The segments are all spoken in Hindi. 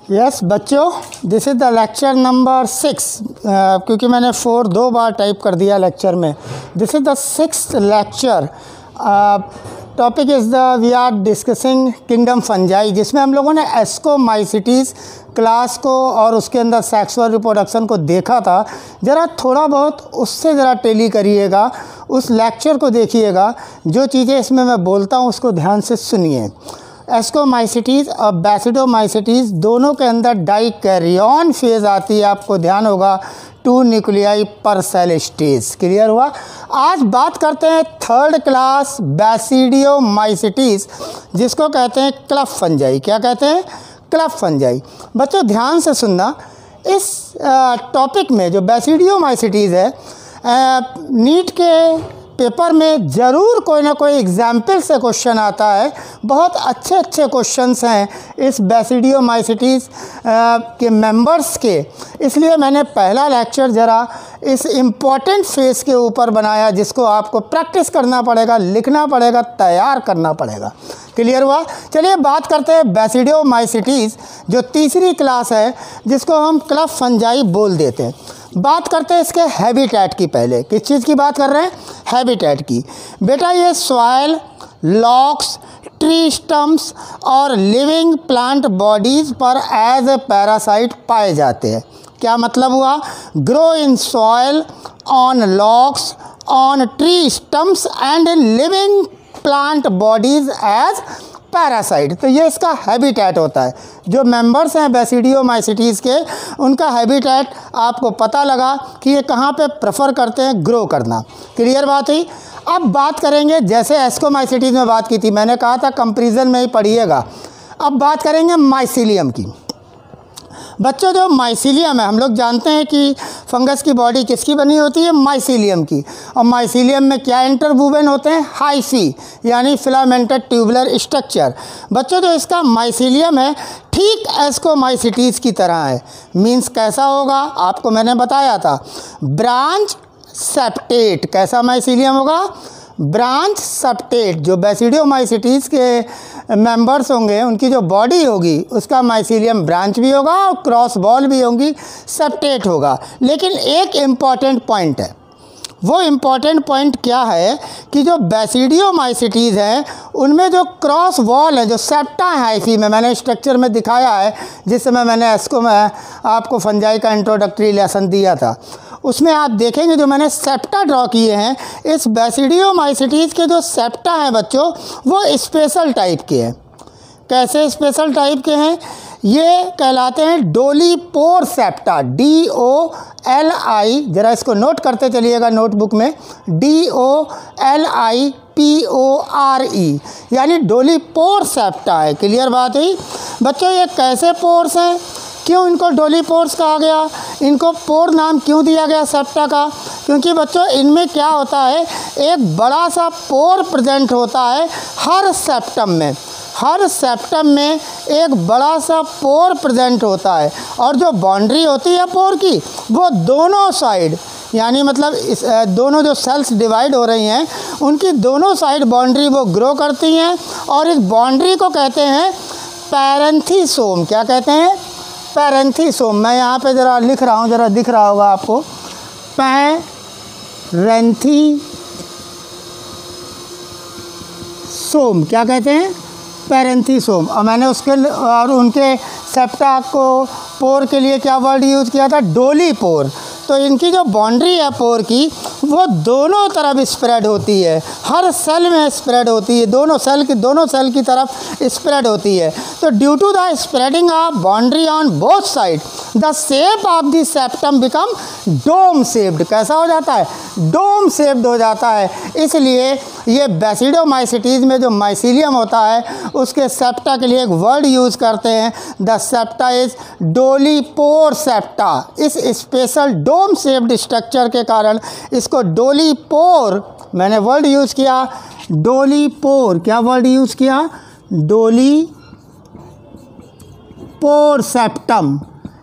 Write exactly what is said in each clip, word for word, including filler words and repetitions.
यस बच्चों, this is the lecture number six, क्योंकि मैंने फोर दो बार टाइप कर दिया लेक्चर में। This is the sixth lecture. Topic is the we are discussing kingdom fungi, जिसमें हम लोगों ने एस्कोमाइसिटीज़ क्लास को और उसके अंदर सेक्सुअल रिप्रोडक्शन को देखा था। ज़रा थोड़ा बहुत उससे ज़रा टेली करिएगा, उस लेक्चर को देखिएगा। जो चीज़ें इसमें मैं बोलता हूँ उसको ध्यान से सुनिए। एस्कोमाइसिटीज़ और बैसिडोमाइसिटीज़ दोनों के अंदर डाइकैरियन फेज़ आती है। आपको ध्यान होगा टू न्यूक्लियाई पर सेल स्टेज। क्लियर हुआ। आज बात करते हैं थर्ड क्लास बैसिडियोमाइसिटीज़, जिसको कहते हैं क्लब फंजाई। क्या कहते हैं? Club fungi. बच्चों ध्यान से सुनना, इस टॉपिक में जो बैसिडियोमाइसिटीज़ है, नीट के पेपर में ज़रूर कोई ना कोई एग्जाम्पल से क्वेश्चन आता है। बहुत अच्छे अच्छे क्वेश्चंस हैं इस बैसिडियोमाइसिटीज़ के मेंबर्स के। इसलिए मैंने पहला लेक्चर ज़रा इस इम्पॉर्टेंट फेज़ के ऊपर बनाया, जिसको आपको प्रैक्टिस करना पड़ेगा, लिखना पड़ेगा, तैयार करना पड़ेगा। क्लियर हुआ। चलिए बात करते हैं बैसिडियोमाइसिटीज़, जो तीसरी क्लास है, जिसको हम क्लब फंजाई बोल देते हैं। बात करते हैं इसके हैबिटेट की। पहले किस चीज़ की बात कर रहे हैं? हैबिटेट की। बेटा ये सॉइल, लॉक्स, ट्री स्टम्प्स और लिविंग प्लांट बॉडीज़ पर एज ए पैरासाइट पाए जाते हैं। क्या मतलब हुआ? Grow in soil, on logs, on tree stumps and in living plant bodies as parasite. तो ये इसका हैबिटेट होता है। जो मेंबर्स हैं बैसिडियोमाइसिटीज़ के, उनका हैबिटेट आपको पता लगा कि ये कहाँ पे प्रेफर करते हैं ग्रो करना। क्लियर बात हुई। अब बात करेंगे, जैसे एस्कोमाइसिटीज़ में बात की थी, मैंने कहा था कंपैरिजन में ही पढ़िएगा। अब बात करेंगे माइसीलियम की। बच्चों जो माइसीलियम है, हम लोग जानते हैं कि फंगस की बॉडी किसकी बनी होती है? माइसीलियम की। और माइसीलियम में क्या इंटरवूवेन होते हैं? हाइफी, यानी फिलामेंटेड ट्यूबुलर स्ट्रक्चर। बच्चों जो इसका माइसीलियम है ठीक एस्कोमाइसिटीज़ की तरह है। मीन्स कैसा होगा? आपको मैंने बताया था, ब्रांच सेप्टेट। कैसा माइसीलियम होगा? Branch septate. जो बैसिडियोमाइसिटीज़ के मेंबर्स होंगे, उनकी जो बॉडी होगी, उसका माइसीलियम ब्रांच भी होगा और क्रॉस बॉल भी होंगी, सेप्टेट होगा। लेकिन एक इम्पॉर्टेंट पॉइंट है। वो इम्पॉर्टेंट पॉइंट क्या है कि जो बैसिडियोमाइसिटीज़ हैं, उनमें जो क्रॉस वॉल है, जो सेप्टा है हाइफी में, मैंने स्ट्रक्चर में दिखाया है, जिस समय मैंने एस्को में आपको फंजाई का इंट्रोडक्टरी लेसन दिया था, उसमें आप देखेंगे जो मैंने सेप्टा ड्रॉ किए हैं, इस बैसिडियोमाइसिटीज़ के जो सेप्टा हैं बच्चों, वो स्पेशल टाइप के हैं। कैसे स्पेशल टाइप के हैं? ये कहलाते हैं dolipore septa. D O L I, जरा इसको नोट करते चलिएगा नोटबुक में, D O L I P O R E, यानी डोलीपोर सेप्टा है। क्लियर बात हुई। बच्चों ये कैसे पोर्स हैं? क्यों इनको डोलीपोर्स कहा गया? इनको पोर नाम क्यों दिया गया सेप्टा का? क्योंकि बच्चों इनमें क्या होता है, एक बड़ा सा पोर प्रेजेंट होता है हर सेप्टम में। हर सेप्टम में एक बड़ा सा पोर प्रेजेंट होता है, और जो बाउंड्री होती है पोर की, वो दोनों साइड, यानी मतलब इस दोनों जो सेल्स डिवाइड हो रही हैं, उनकी दोनों साइड बाउंड्री वो ग्रो करती हैं, और इस बाउंड्री को कहते हैं पैरेंथीसोम। क्या कहते हैं? पैरेंथीसोम। मैं यहाँ पे ज़रा लिख रहा हूँ, ज़रा दिख रहा होगा आपको, पैरेंथीसोम। क्या कहते हैं? पैरेंथीसोम। और मैंने उसके और उनके सेप्टा को पोर के लिए क्या वर्ड यूज़ किया था? डोलीपोर। तो इनकी जो बाउंड्री है पोर की, वो दोनों तरफ स्प्रेड होती है, हर सेल में स्प्रेड होती है, दोनों सेल की दोनों सेल की तरफ स्प्रेड होती है। तो due to the spreading of boundary on both side, the shape of the septum become dome shaped. कैसा हो जाता है? डोम शेप्ड हो जाता है। इसलिए ये बैसिडियोमाइसिटीज़ में जो माइसीलियम होता है, उसके सेप्टा के लिए एक वर्ड यूज़ करते हैं, the septa is dolipore septa. इस स्पेशल डोम शेप्ड स्ट्रक्चर के कारण इसको डोलीपोर, मैंने वर्ड यूज़ किया डोलीपोर। क्या वर्ड यूज़ किया? Dolipore septum.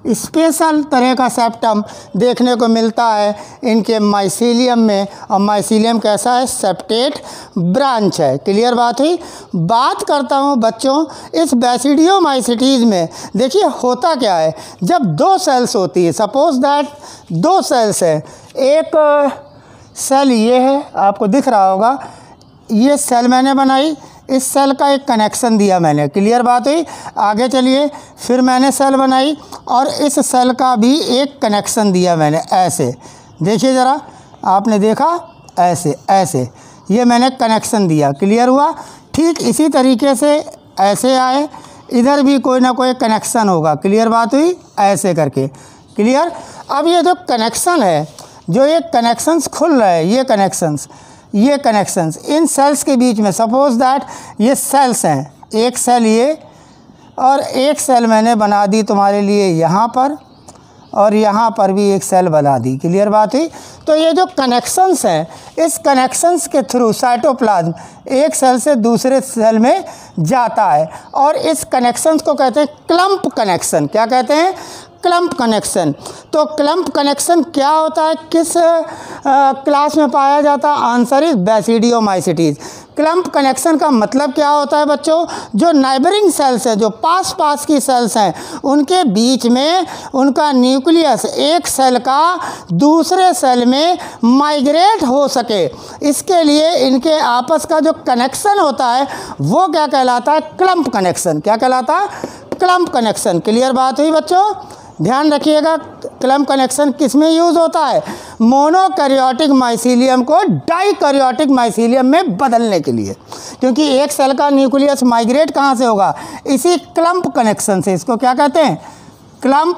स्पेशल तरह का सेप्टम देखने को मिलता है इनके माइसीलियम में, और माइसीलियम कैसा है, सेप्टेट ब्रांच है। क्लियर बात हुई। बात करता हूँ बच्चों इस बैसिडियोमाइसिटीज़ में, देखिए होता क्या है, जब दो सेल्स होती है, सपोज दैट दो सेल्स है, एक सेल ये है, आपको दिख रहा होगा, ये सेल मैंने बनाई, इस सेल का एक कनेक्शन दिया मैंने। क्लियर बात हुई। आगे चलिए, फिर मैंने सेल बनाई और इस सेल का भी एक कनेक्शन दिया मैंने, ऐसे देखिए ज़रा, आपने देखा ऐसे ऐसे, ये मैंने कनेक्शन दिया। क्लियर हुआ। ठीक इसी तरीके से ऐसे आए, इधर भी कोई ना कोई कनेक्शन होगा। क्लियर बात हुई, ऐसे करके। क्लियर। अब ये जो कनेक्शन है, जो ये कनेक्शंस खुल रहे हैं, ये कनेक्शंस ये कनेक्शंस इन सेल्स के बीच में, सपोज दैट ये सेल्स हैं, एक सेल ये और एक सेल मैंने बना दी तुम्हारे लिए यहाँ पर, और यहाँ पर भी एक सेल बना दी। क्लियर बात हुई। तो ये जो कनेक्शंस हैं, इस कनेक्शंस के थ्रू साइटोप्लाज्म एक सेल से दूसरे सेल में जाता है, और इस कनेक्शंस को कहते हैं क्लम्प कनेक्शन। क्या कहते हैं, क्लम्प कनेक्शन। तो क्लम्प कनेक्शन क्या होता है, किस आ, क्लास में पाया जाता है, answer is basidiomycetes. Clamp connection का मतलब क्या होता है बच्चों, जो नाइबरिंग सेल्स हैं, जो पास पास की सेल्स हैं, उनके बीच में उनका न्यूक्लियस एक सेल का दूसरे सेल में माइग्रेट हो सके, इसके लिए इनके आपस का जो कनेक्शन होता है वो क्या कहलाता है, क्लम्प कनेक्शन। क्या कहलाता है, क्लम्प कनेक्शन। क्लियर बात हुई बच्चों। ध्यान रखिएगा, क्लम्प कनेक्शन किस में यूज़ होता है, मोनोकैरियोटिक माइसीलियम को डाइकैरियोटिक माइसीलियम में बदलने के लिए, क्योंकि एक सेल का न्यूक्लियस माइग्रेट कहाँ से होगा, इसी क्लम्प कनेक्शन से। इसको क्या कहते हैं, क्लम्प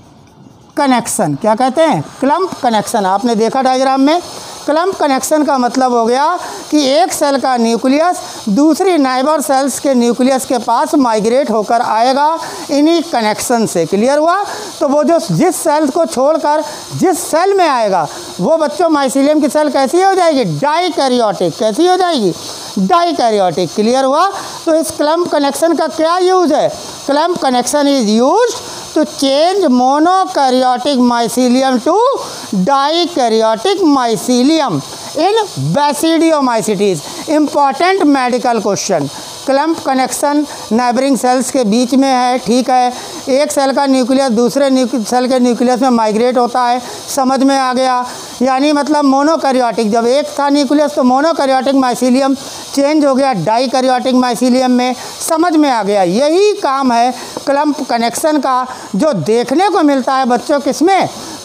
कनेक्शन। क्या कहते हैं, क्लम्प कनेक्शन। आपने देखा डायग्राम में, क्लम्प कनेक्शन का मतलब हो गया कि एक सेल का न्यूक्लियस दूसरी नाइबर सेल्स के न्यूक्लियस के पास माइग्रेट होकर आएगा इन्हीं कनेक्शन से। क्लियर हुआ। तो वो जो जिस सेल को छोड़कर जिस सेल में आएगा वो बच्चों माइसीलियम की सेल कैसी हो जाएगी, डाइकैरियोटिक। कैसी हो जाएगी, डाइकैरियोटिक। क्लियर हुआ। तो इस क्लम्प कनेक्शन का क्या यूज़ है, clamp connection is used to change monokaryotic mycelium to dikaryotic mycelium in basidiomycetes. Important medical question. Clamp connection neighbouring cells के बीच में है, ठीक है। एक सेल का न्यूक्लियस दूसरे सेल के न्यूक्लियस में माइग्रेट होता है, समझ में आ गया। यानी मतलब मोनोकैरियोटिक, जब एक था न्यूक्लियस तो मोनोकैरियोटिक माइसीलियम चेंज हो गया डाइकैरियोटिक माइसीलियम में, समझ में आ गया। यही काम है क्लम्प कनेक्शन का, जो देखने को मिलता है बच्चों किसमें,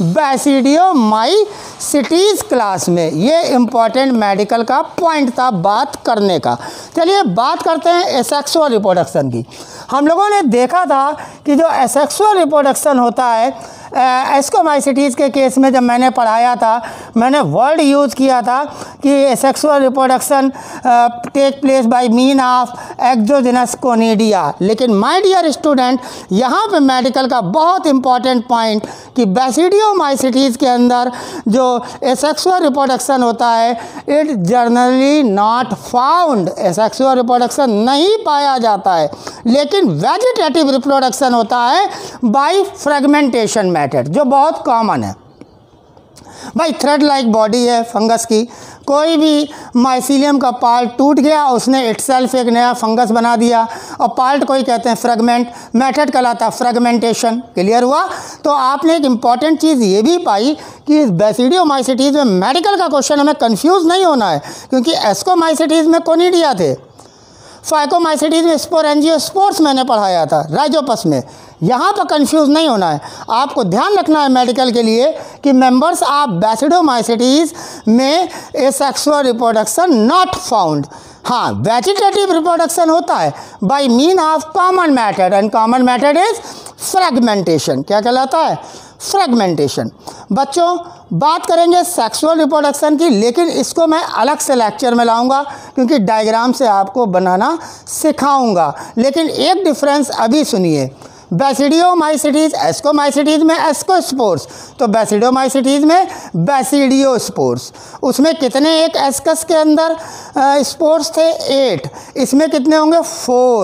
बैसिडियोमाइसिटीज़ क्लास में। ये इम्पॉर्टेंट मेडिकल का पॉइंट था बात करने का। चलिए बात करते हैं एसेक्सुअल रिप्रोडक्शन की। हम लोगों ने देखा था कि जो एसेक्सुअल रिप्रोडक्शन होता है, एस्कोमाइसिटीज़ के केस में जब मैंने पढ़ाया था, मैंने वर्ड यूज़ किया था कि asexual reproduction take place by mean of exogenous conidia. लेकिन माय डियर स्टूडेंट, यहाँ पे मेडिकल का बहुत इंपॉर्टेंट पॉइंट कि बैसिडियोमाइसिटीज़ के अंदर जो एसेक्सुअल रिप्रोडक्शन होता है, it generally not found. Asexual reproduction नहीं पाया जाता है, लेकिन वेजिटेटिव रिप्रोडक्शन होता है बाय फ्रेगमेंटेशन मेथड, जो बहुत कॉमन है। भाई थ्रेड लाइक बॉडी है फंगस की, कोई भी माइसीलियम का पार्ट टूट गया, उसने इटसेल्फ एक नया फंगस बना दिया, और पार्ट कोई कहते हैं फ्रेगमेंट, मेथड कहलाता है फ्रेगमेंटेशन। क्लियर हुआ। तो आपने एक इम्पॉर्टेंट चीज़ ये भी पाई कि इस बैसिडियोमाइसिटीज़ में मेडिकल का क्वेश्चन हमें कंफ्यूज नहीं होना है, क्योंकि एस्कोमाइसिटीज़ में कोनिडिया थे, फाइकोमाइसिटीज़ में स्पोरेंजियोस्पोर्स मैंने पढ़ाया था राइजोपस में। यहाँ पर कंफ्यूज नहीं होना है, आपको ध्यान रखना है मेडिकल के लिए कि मेंबर्स ऑफ बैसिडियोमाइसिटीज़ में एसेक्सुअल रिप्रोडक्शन नॉट फाउंड। हाँ, वेजिटेटिव रिप्रोडक्शन होता है by mean of common method, and common method is fragmentation. क्या कहलाता है, फ्रेगमेंटेशन। बच्चों बात करेंगे सेक्सुअल रिप्रोडक्शन की, लेकिन इसको मैं अलग से लेक्चर में लाऊंगा, क्योंकि डायग्राम से आपको बनाना सिखाऊंगा। लेकिन एक डिफरेंस अभी सुनिए, बैसिडियोमाइसिटीज़ एस्कोमाइसिटीज़ में एस्कोस्पोर्स, तो बैसिडियोमाइसिटीज़ में बैसिडियोस्पोर्स। उसमें कितने, एक एस्कस के अंदर स्पोर्स थे एट, इसमें कितने होंगे फोर,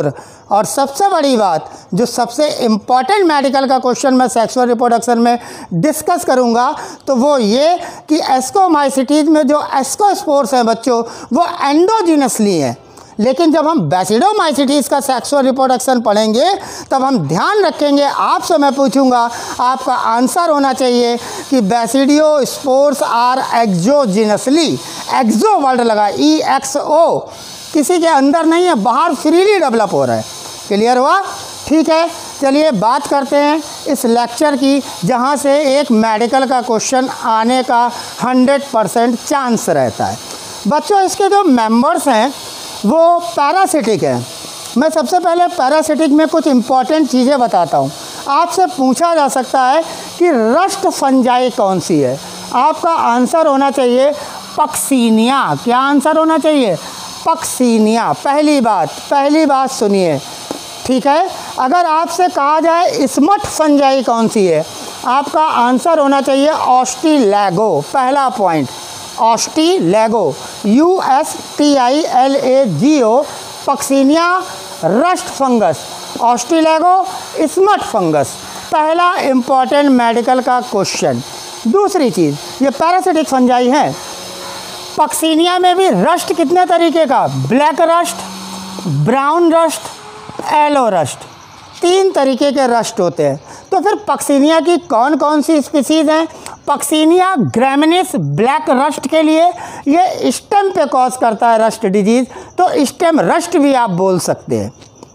और सबसे बड़ी बात, जो सबसे इम्पॉर्टेंट मेडिकल का क्वेश्चन मैं सेक्सुअल रिप्रोडक्शन में डिस्कस करूंगा, तो वो ये कि एस्कोमाइसिटीज में जो एस्कोस्पोर्स हैं बच्चों, वो एंडोजीनसली हैं। लेकिन जब हम बैसिडोमाइसिटीज का सेक्सुअल रिप्रोडक्शन पढ़ेंगे तब हम ध्यान रखेंगे, आपसे मैं पूछूंगा, आपका आंसर होना चाहिए कि basidiospores are exogenously. Exo word लगा, ई एक्स ओ, किसी के अंदर नहीं है, बाहर फ्रीली डेवलप हो रहा है। क्लियर हुआ? ठीक है, चलिए बात करते हैं इस लेक्चर की, जहाँ से एक मेडिकल का क्वेश्चन आने का हंड्रेड परसेंट चांस रहता है। बच्चों, इसके जो मेंबर्स हैं वो पैरासिटिक है। मैं सबसे पहले पैरासिटिक में कुछ इम्पॉर्टेंट चीज़ें बताता हूँ। आपसे पूछा जा सकता है कि रस्ट फंजाई कौन सी है। आपका आंसर होना चाहिए पक्सीनिया। क्या आंसर होना चाहिए? पक्सीनिया। पहली बात पहली बात सुनिए, ठीक है। अगर आपसे कहा जाए स्मट फंजाई कौन सी है, आपका आंसर होना चाहिए ऑस्ट्रीलैगो। पहला point, Ustilago, U S T I L A G O, Puccinia rust fungus, Ustilago smut fungus. पहला इम्पॉर्टेंट मेडिकल का क्वेश्चन। दूसरी चीज़, ये पैरासिटिक फंजाई है। पक्सीनिया में भी रस्ट कितने तरीके का? Black rust, brown rust, yellow rust, तीन तरीके के रस्ट होते हैं। तो फिर पक्सीनिया की कौन कौन सी स्पीसीज़ हैं? पक्सीनिया ग्रैमिनिस ब्लैक रस्ट के लिए ये स्टेम पे कॉज करता है रस्ट डिजीज़, तो स्टेम रस्ट भी आप बोल सकते हैं।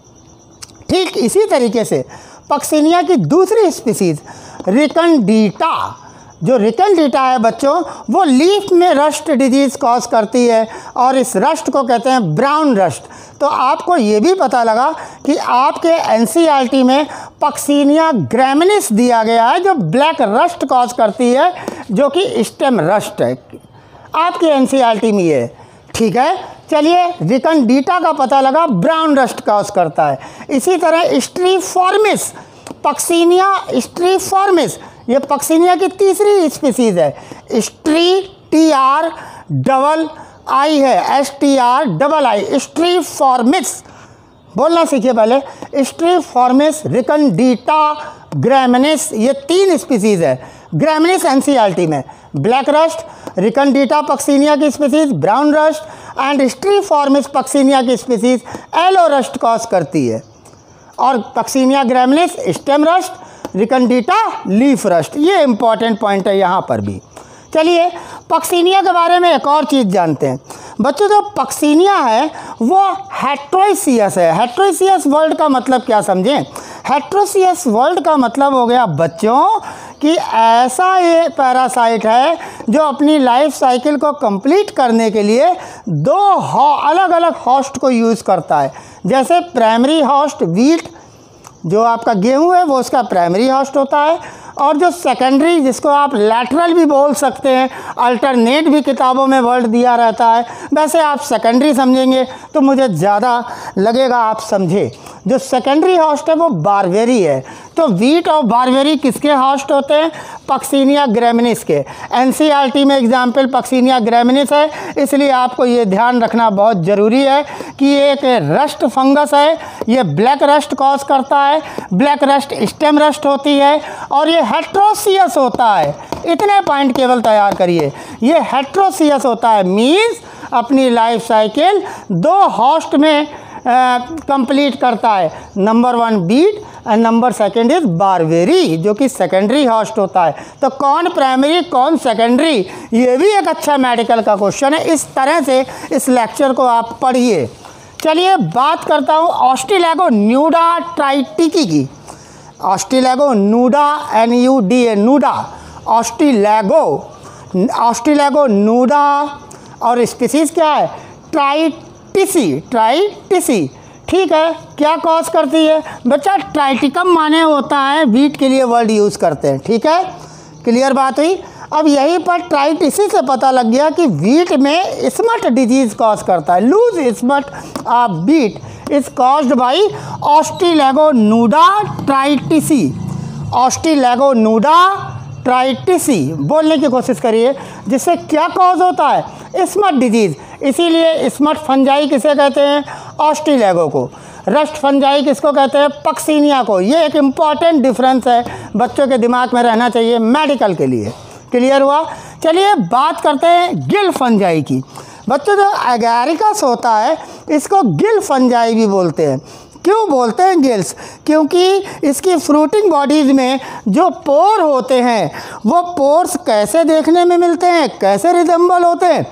ठीक इसी तरीके से पक्सीनिया की दूसरी स्पीसीज़ रिकनडीटा, जो रिकनडीटा है बच्चों, वो लीफ में रस्ट डिजीज़ कॉज करती है और इस रस्ट को कहते हैं ब्राउन रस्ट। तो आपको ये भी पता लगा कि आपके एनसीईआरटी में पक्सीनिया ग्रैमिनिस दिया गया है जो ब्लैक रस्ट कॉज करती है, जो कि स्टेम रस्ट है। आपके एनसीईआरटी में ये, ठीक है। चलिए, रिकनडीटा का पता लगा, ब्राउन रस्ट कॉज करता है। इसी तरह स्ट्रीफॉर्मिस, पक्सीनिया स्ट्रीफॉर्मिस, ये पक्सीनिया की तीसरी स्पीसीज़ है। स्ट्री, टी आर डबल आई है, S T R double I, striiformis बोलना सीखिए पहले। स्ट्रीफॉर्मिस, रिकनडीटा, ग्रैमिनिस, ये तीन स्पीसीज़ है। ग्रैमिनिस एनसीईआरटी में ब्लैक रस्ट, रिकनडीटा पक्सीनिया की species brown rust and striiformis Puccinia की स्पीसीज़ येलो रस्ट कॉज करती है। और Puccinia graminis stem rust, recondita leaf rust. ये इंपॉर्टेंट पॉइंट है यहाँ पर भी। चलिए, पक्सीनिया के बारे में एक और चीज़ जानते हैं बच्चों। जो पक्सीनिया है वो हेट्रोइसियस है। हेट्रोइसियस वर्ड का मतलब क्या समझें? हेट्रोइसियस वर्ड का मतलब हो गया बच्चों कि ऐसा ये पैरासाइट है जो अपनी लाइफ साइकिल को कंप्लीट करने के लिए दो अलग अलग होस्ट को यूज़ करता है। जैसे प्राइमरी होस्ट वीट, जो आपका गेहूं है, वो उसका प्राइमरी होस्ट होता है, और जो सेकेंडरी, जिसको आप लैटरल भी बोल सकते हैं, अल्टरनेट भी किताबों में वर्ड दिया रहता है, वैसे आप सेकेंडरी समझेंगे तो मुझे ज़्यादा लगेगा आप समझे। जो सेकेंडरी होस्ट है वो बारबेरी है। तो वीट और बारबेरी किसके होस्ट होते हैं? पक्सीनिया ग्रैमिनिस के। एनसीईआरटी में एग्जाम्पल पक्सीनिया ग्रैमिनिस है, इसलिए आपको ये ध्यान रखना बहुत ज़रूरी है कि ये एक रस्ट फंगस है। ये ब्लैक रस्ट कॉज करता है, ब्लैक रस्ट स्टेम रस्ट होती है, और ये हेट्रोसियस होता है। इतने पॉइंट केवल तैयार करिए, ये हेट्रोसियस होता है, मीन्स अपनी लाइफ साइकिल दो होस्ट में कंप्लीट करता है। Number one wheat and number second is barberry, जो कि सेकेंडरी होस्ट होता है। तो कौन प्राइमरी कौन सेकेंडरी, ये भी एक अच्छा मेडिकल का क्वेश्चन है। इस तरह से इस लेक्चर को आप पढ़िए। चलिए, बात करता हूँ ऑस्ट्रीलैगो न्यूडा ट्राइटिकी की। Ustilago nuda, N U D A, nuda, Ustilago, Ustilago nuda, और स्पीसीज क्या है? ट्राइटिसी, ट्राइटिसी, ठीक है। क्या कॉज करती है बच्चा? ट्राइटिकम माने होता है वीट के लिए वर्ड यूज़ करते हैं, ठीक है। क्लियर बात हुई। अब यहीं पर ट्राइटिसी से पता लग गया कि वीट में स्मट डिजीज़ कॉज करता है। Loose smut of wheat is caused by Ustilago नूडा tritici. ऑस्ट्रीलैगो नूडा ट्राइटिसी बोलने की कोशिश करिए, जिससे क्या कॉज होता है? Smut disease. इसीलिए स्मट फंजाई किसे कहते हैं? ऑस्ट्रीलैगो को। रस्ट फंजाई किसको कहते हैं? पक्सीनिया को। ये एक इम्पॉर्टेंट डिफरेंस है, बच्चों के दिमाग में रहना चाहिए मेडिकल के लिए। क्लियर हुआ? चलिए बात करते हैं गिल फंजाई की। बच्चों जो एगारिकस होता है इसको गिल फंजाई भी बोलते हैं। क्यों बोलते हैं गिल्स? क्योंकि इसकी फ्रूटिंग बॉडीज़ में जो पोर होते हैं वो पोर्स कैसे देखने में मिलते हैं, कैसे रिजेंबल होते हैं?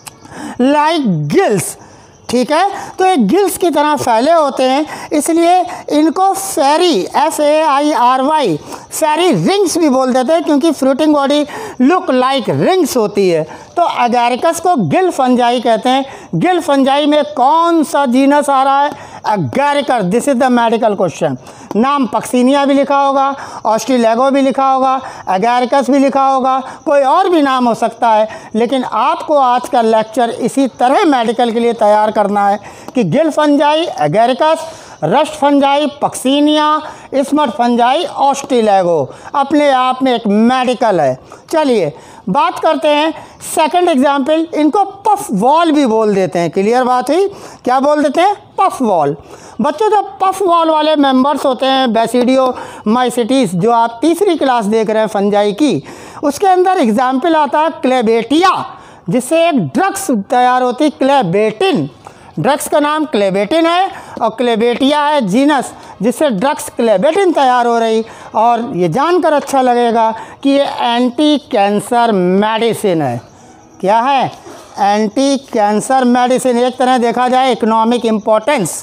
Like gills. ठीक है, तो ये गिल्स की तरह फैले होते हैं, इसलिए इनको fairy, F A I R Y, fairy rings भी बोल देते हैं, क्योंकि fruiting body look like rings होती है। तो एगारिकस को गिल फंजाई कहते हैं। गिल फंजाई में कौन सा जीनस आ रहा है? Agaricus. This is the medical question. नाम पक्सीनिया भी लिखा होगा, ऑस्ट्रीलेगो भी लिखा होगा, एगारिकस भी लिखा होगा, कोई और भी नाम हो सकता है, लेकिन आपको आज का लेक्चर इसी तरह मेडिकल के लिए तैयार करना है कि gill fungi Agaricus, rust fungi Puccinia, smut fungi Ustilago अपने आप में एक मेडिकल है। चलिए बात करते हैं सेकंड एग्जाम्पल। इनको पफ वॉल भी बोल देते हैं। क्लियर बात हुई? क्या बोल देते हैं? Puffball. बच्चों जो पफ वॉल वाले मेंबर्स होते हैं बैसिडियोमाइसिटीज, जो आप तीसरी क्लास देख रहे हैं फंजाई की, उसके अंदर एग्जाम्पल आता है क्लेबेटिया, जिससे एक ड्रग्स तैयार होती है क्लेबेटिन। ड्रग्स का नाम क्लेबेटिन है और क्लेबेटिया है जीनस, जिससे ड्रग्स क्लेबेटिन तैयार हो रही। और ये जानकर अच्छा लगेगा कि ये एंटी कैंसर मेडिसिन है। क्या है? Anti cancer medicine. एक तरह देखा जाए इकोनॉमिक इम्पोर्टेंस।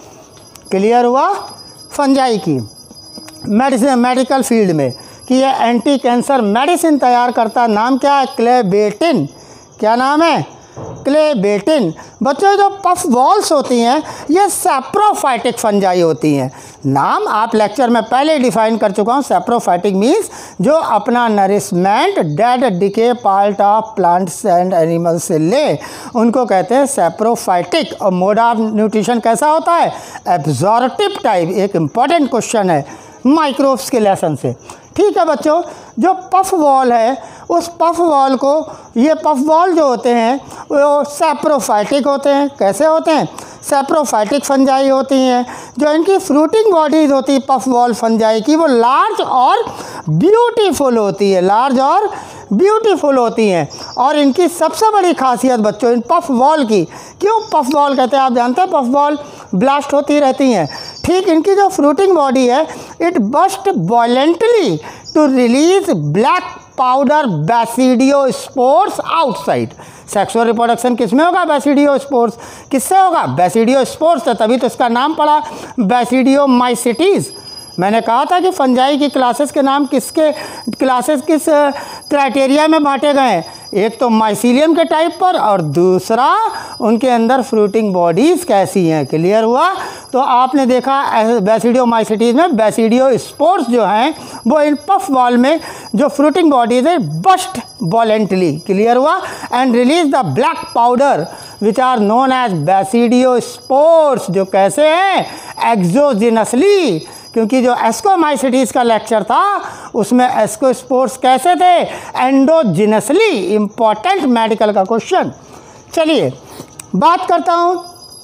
क्लियर हुआ? फंजाई की मेडिसिन, मेडिकल फील्ड में कि ये एंटी कैंसर मेडिसिन तैयार करता। नाम क्या है? क्लेबेटिन। क्या नाम है? क्लेबेटिन। बच्चों जो पफ वॉल्स होती हैं ये सैप्रोफाइटिक फंजाई होती हैं। नाम आप लेक्चर में पहले डिफाइन कर चुका हूँ। सैप्रोफाइटिक मीन्स जो अपना nourishment dead decay part of plants and animals से ले, उनको कहते हैं सैप्रोफाइटिक। और मोड ऑफ न्यूट्रिशन कैसा होता है? Absorptive type. एक इम्पॉर्टेंट क्वेश्चन है माइक्रोब्स के लेसन से। ठीक है बच्चों, जो पफ वॉल है उस पफ वॉल को, ये पफ वॉल जो होते हैं वो सैप्रोफाइटिक होते हैं। कैसे होते हैं? सैप्रोफाइटिक फंजाई होती हैं। जो इनकी फ्रूटिंग बॉडीज़ होती है पफ वॉल फंजाई की, वो लार्ज और ब्यूटीफुल होती है। लार्ज और ब्यूटीफुल होती हैं। और इनकी सबसे बड़ी खासियत बच्चों इन पफ वॉल की, क्यों पफ वॉल कहते हैं आप जानते हैं? पफ वॉल ब्लास्ट होती रहती हैं। ठीक, इनकी जो फ्रूटिंग बॉडी है it burst violently to release black powder basidiospores outside. Sexual reproduction किस में होगा? बैसिडियोस्पोर्स। किससे होगा? बैसिडियोस्पोर्स से, तभी तो इसका नाम पड़ा बैसिडियोमाइसिटीज। मैंने कहा था कि फंजाई की क्लासेस के नाम किसके क्लासेस किस क्राइटेरिया में बांटे गए हैं? एक तो माइसीलियम के टाइप पर और दूसरा उनके अंदर फ्रूटिंग बॉडीज़ कैसी हैं। क्लियर हुआ? तो आपने देखा बैसिडियोमाइसिटीज में बैसिडियोस्पोर्स जो हैं वो इन पफ वॉल में जो फ्रूटिंग बॉडीज़ है बस्ट वॉलेंटली। क्लियर हुआ? And release the black powder which are known as basidiospores, जो कैसे हैं? एक्सोजिनसली। क्योंकि जो एस्कोमाइसिटीज का लेक्चर था उसमें एस्कोस्पोर्स कैसे थे? एंडोजिनसली। इंपॉर्टेंट मेडिकल का क्वेश्चन। चलिए बात करता हूँ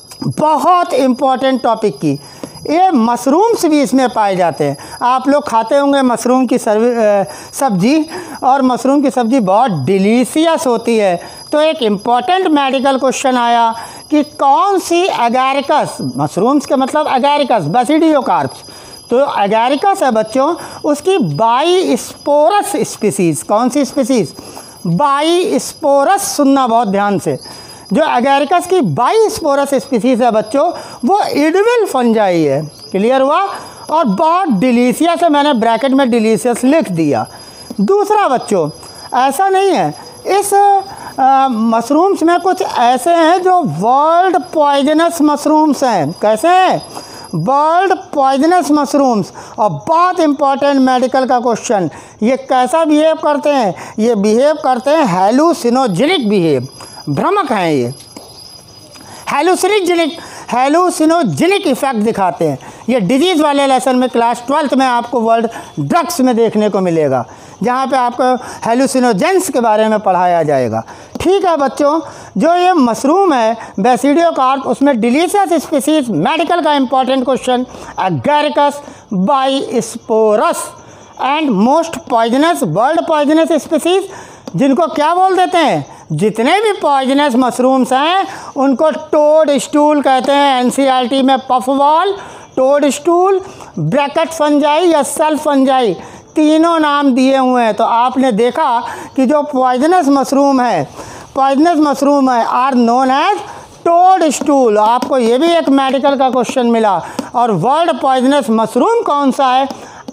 बहुत इम्पॉर्टेंट टॉपिक की। ये मशरूम्स भी इसमें पाए जाते हैं। आप लोग खाते होंगे मशरूम की सब्जी, और मशरूम की सब्जी बहुत डिलीशियस होती है। तो एक इम्पॉर्टेंट मेडिकल क्वेश्चन आया कि कौन सी एगारिकस, मशरूम्स के मतलब एगारिकस बैसिडियोकार्प्स, तो एगारिकस है बच्चों, उसकी बाई स्पोरस स्पीसीज़। कौन सी स्पीसीज़? By sporous. सुनना बहुत ध्यान से। जो एगारिकस की बाई स्पोरस स्पीसीज़ है बच्चों वो इडविल फंजाई है। क्लियर हुआ? और बहुत डिलीशियस है, मैंने ब्रैकेट में डिलीशियस लिख दिया। दूसरा बच्चों, ऐसा नहीं है, इस मशरूम्स में कुछ ऐसे हैं जो वर्ल्ड पॉइजनस मशरूम्स हैं। कैसे हैं? World poisonous mushrooms. और बहुत इंपॉर्टेंट मेडिकल का क्वेश्चन, ये कैसा बिहेव करते हैं? ये बिहेव करते हैं हैलुसिनोजेनिक बिहेव। भ्रमक हैं ये, हैलुसिनोजेनिक हैलुसिनोजेनिक इफेक्ट दिखाते हैं। ये डिजीज़ वाले लेसन में क्लास ट्वेल्थ में आपको वर्ल्ड ड्रग्स में देखने को मिलेगा, जहाँ पे आपको हैलुसिनोजेंस के बारे में पढ़ाया जाएगा। ठीक है बच्चों, जो ये मशरूम है बेसिडियोकार्प, उसमें डिलीशियस स्पीसीज मेडिकल का important question, Agaricus bisporus and most poisonous world poisonous species, जिनको क्या बोल देते हैं, जितने भी पॉइजनस मशरूम्स हैं उनको टोड स्टूल कहते हैं। एनसीईआरटी में puffball, toadstool, bracket fungi या सेल्फ फंजाई, तीनों नाम दिए हुए हैं। तो आपने देखा कि जो पॉइजनस मशरूम है पॉइजनस मशरूम है are known as toadstool. आपको ये भी एक मेडिकल का क्वेश्चन मिला। और वर्ल्ड पॉइजनस मशरूम कौन सा है,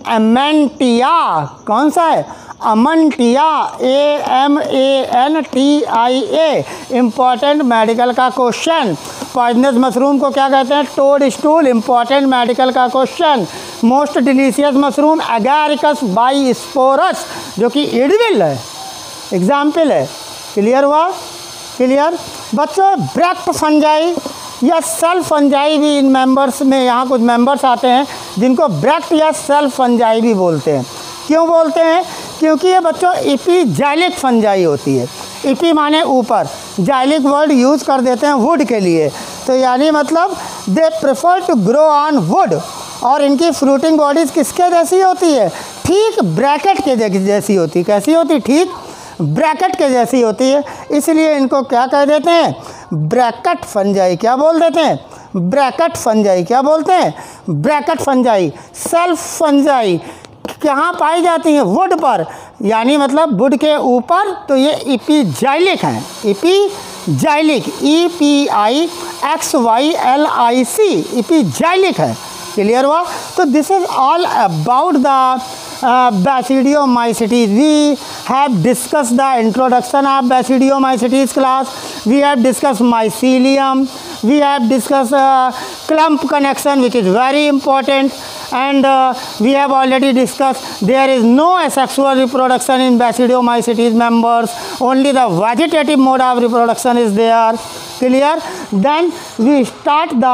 अमेंटिया। कौन सा है, Amanita, A M A N T I A, important medical का क्वेश्चन। पॉइजनस मशरूम को क्या कहते हैं, टोड स्टूल, इम्पॉर्टेंट मेडिकल का question. Most delicious mushroom Agaricus bisporus, जो कि एडविल है, एग्जाम्पल है। क्लियर हुआ, क्लियर बच्चों। ब्रैक्ट फंजाई या सेल्फ फंजाई भी इन मेंबर्स में, यहाँ कुछ मेंबर्स आते हैं जिनको ब्रैक्ट या सेल्फ फंजाई भी बोलते हैं। क्यों बोलते हैं, क्योंकि ये बच्चों इपीजाइलिक फंजाई होती है। इपी माने ऊपर, जाइलिक वर्ड यूज़ कर देते हैं वुड के लिए। तो यानी मतलब they prefer to grow on wood, और इनकी फ्रूटिंग बॉडीज़ किसके जैसी होती है, ठीक ब्रैकेट के जैसी होती है। कैसी होती, ठीक ब्रैकेट के जैसी होती है, इसलिए इनको क्या कह देते हैं, ब्रैकेट फंजाई। क्या बोल देते हैं, ब्रैकेट फंजाई। क्या बोलते हैं, ब्रैकेट फंजाई। सेल्फ फंजाई कहाँ पाई जाती हैं, वुड पर, यानी मतलब वुड के ऊपर। तो ये इपीजाइलिक हैं, epixylic, E P I X Y L I C, epixylic है। क्लियर हुआ। तो this is all about the Basidiomycetes. We have discussed the introduction of Basidiomycetes class. We have discussed mycelium. We have discussed uh, clump connection, which is very important. And uh, we have already discussed there is no asexual reproduction in Basidiomycetes members. Only the vegetative mode of reproduction is there. Clear? Then we start the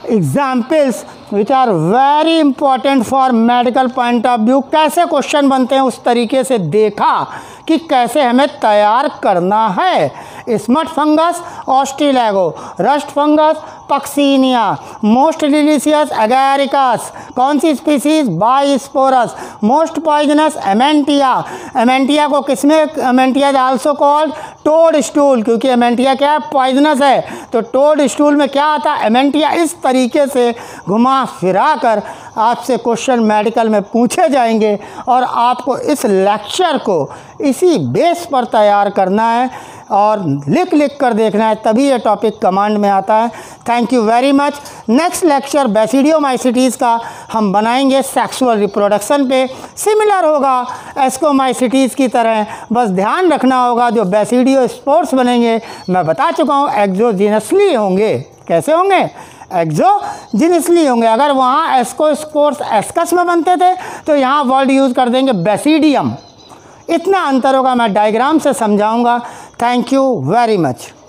examples which are very important for medical point of view. कैसे क्वेश्चन बनते हैं उस तरीके से देखा कि कैसे हमें तैयार करना है। Smut fungus, Ustilago, rust fungus, Puccinia, most delicious Agaricus, कौन सी species, bisporus, most poisonous Amanita. Amanita को किसमें, Amanita also called toadstool, क्योंकि एमेंटिया क्या है, पॉइजनस है। तो टोड स्टूल में क्या आता है, एमेंटिया। इस तरीके से घुमा फिरा कर आपसे क्वेश्चन मेडिकल में पूछे जाएंगे और आपको इस लेक्चर को इसी बेस पर तैयार करना है और लिख लिख कर देखना है, तभी ये टॉपिक कमांड में आता है। Thank you very much. Next lecture basidiomycetes का हम बनाएंगे सेक्सुअल रिप्रोडक्शन पे, सिमिलर होगा एस्कोमाइसिटीज़ की तरह, बस ध्यान रखना होगा जो बेसिडियो स्पोर्स बनेंगे मैं बता चुका हूँ एक्सोजीनसली होंगे। कैसे होंगे, एक्सोजीनसली होंगे। अगर वहाँ एस्को स्पोर्स एस्कस में बनते थे तो यहाँ वर्ड यूज़ कर देंगे बेसिडियम। इतना अंतर होगा, मैं डायग्राम से समझाऊंगा। Thank you very much.